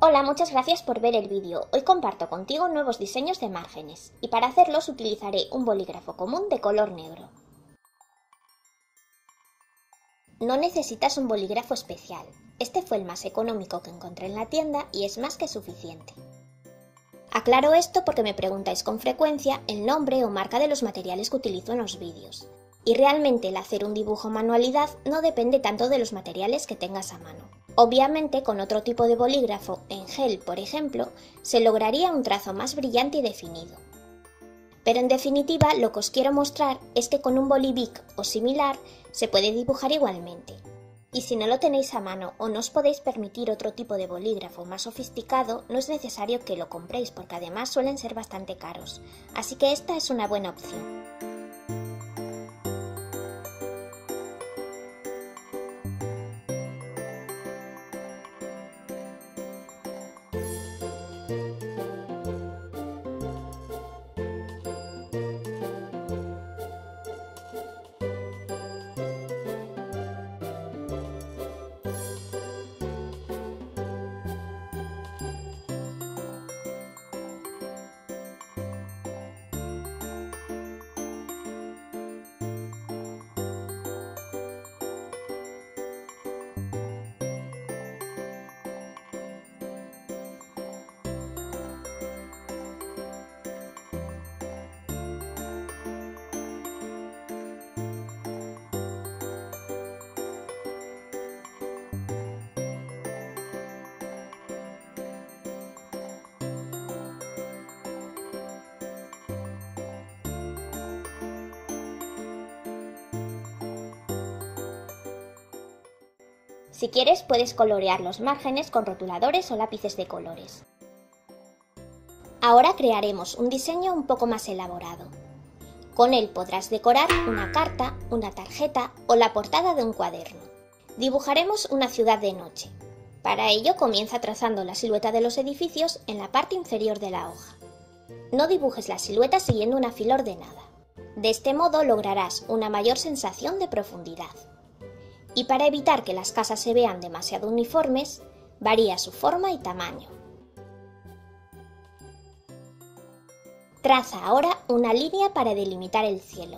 Hola, muchas gracias por ver el vídeo. Hoy comparto contigo nuevos diseños de márgenes y para hacerlos utilizaré un bolígrafo común de color negro. No necesitas un bolígrafo especial. Este fue el más económico que encontré en la tienda y es más que suficiente. Aclaro esto porque me preguntáis con frecuencia el nombre o marca de los materiales que utilizo en los vídeos. Y realmente el hacer un dibujo manualidad no depende tanto de los materiales que tengas a mano. Obviamente con otro tipo de bolígrafo, en gel por ejemplo, se lograría un trazo más brillante y definido. Pero en definitiva lo que os quiero mostrar es que con un boli Bic o similar se puede dibujar igualmente. Y si no lo tenéis a mano o no os podéis permitir otro tipo de bolígrafo más sofisticado, no es necesario que lo compréis porque además suelen ser bastante caros, así que esta es una buena opción. Si quieres puedes colorear los márgenes con rotuladores o lápices de colores. Ahora crearemos un diseño un poco más elaborado. Con él podrás decorar una carta, una tarjeta o la portada de un cuaderno. Dibujaremos una ciudad de noche. Para ello comienza trazando la silueta de los edificios en la parte inferior de la hoja. No dibujes la silueta siguiendo una fila ordenada. De este modo lograrás una mayor sensación de profundidad. Y para evitar que las casas se vean demasiado uniformes, varía su forma y tamaño. Traza ahora una línea para delimitar el cielo.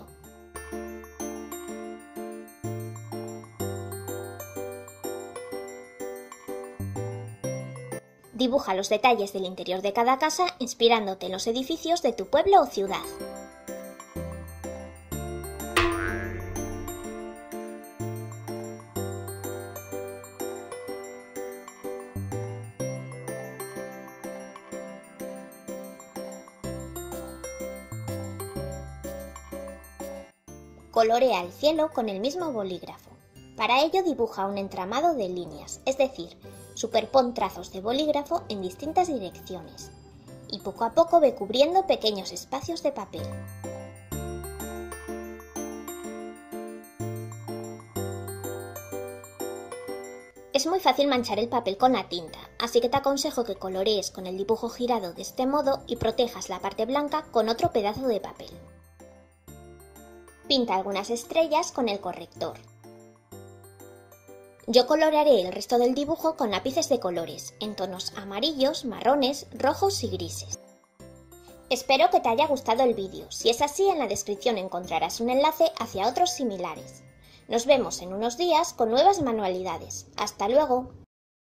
Dibuja los detalles del interior de cada casa inspirándote en los edificios de tu pueblo o ciudad. Colorea el cielo con el mismo bolígrafo. Para ello dibuja un entramado de líneas, es decir, superpon trazos de bolígrafo en distintas direcciones y poco a poco ve cubriendo pequeños espacios de papel. Es muy fácil manchar el papel con la tinta, así que te aconsejo que colorees con el dibujo girado de este modo y protejas la parte blanca con otro pedazo de papel. Pinta algunas estrellas con el corrector. Yo colorearé el resto del dibujo con lápices de colores, en tonos amarillos, marrones, rojos y grises. Espero que te haya gustado el vídeo. Si es así, en la descripción encontrarás un enlace hacia otros similares. Nos vemos en unos días con nuevas manualidades. ¡Hasta luego!